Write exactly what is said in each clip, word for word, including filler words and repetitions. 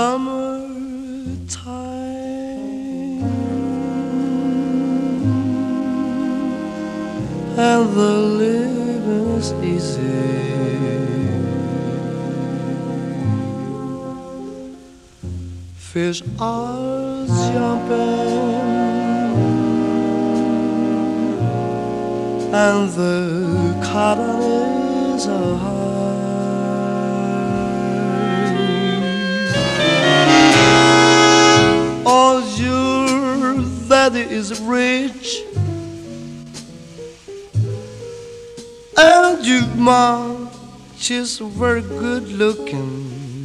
summertime, and the living's easy. Fish are jumping, and the cotton is high. Oh, your daddy is rich, and your mom, she's very good looking.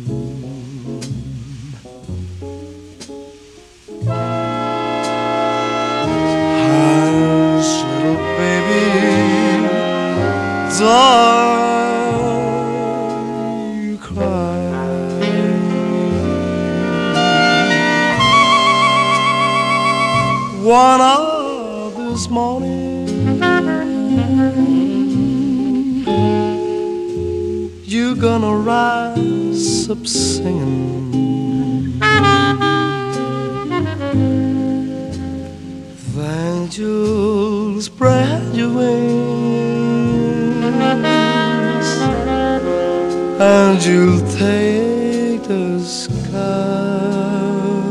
Hush, little baby, don't you cry. One of this morning, you're gonna rise up singing. Then you'll spread your wings, and you'll take the sky.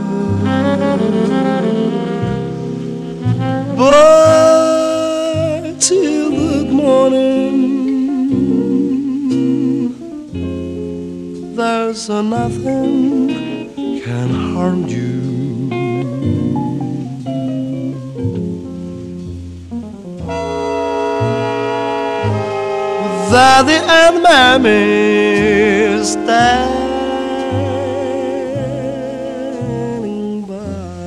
But till the morning, there's nothing can harm you. Daddy and Mommy standing by.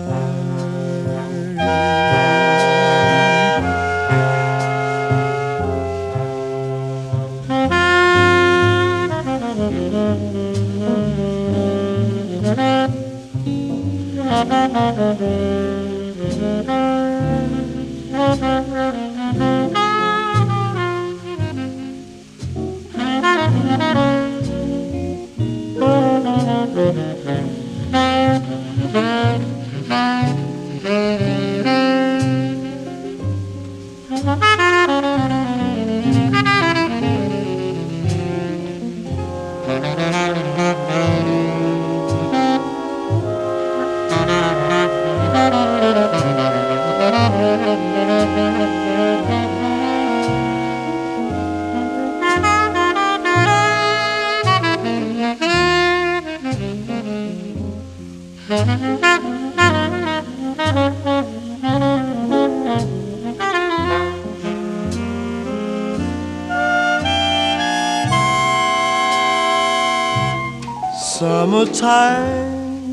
Summertime,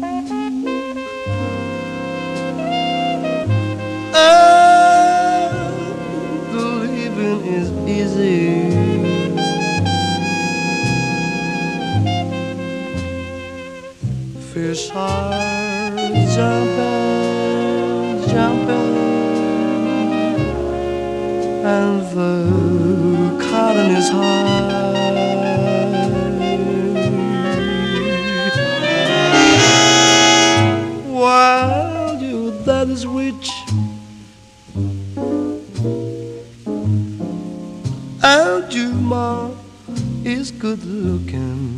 and the living is easy. Fish are jumping, jumping, and the cotton is high. While your dad is rich, and your mom is good looking.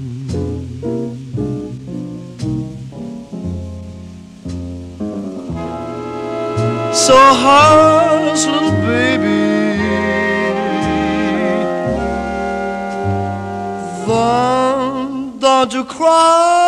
So hush, little baby, don't, don't you cry.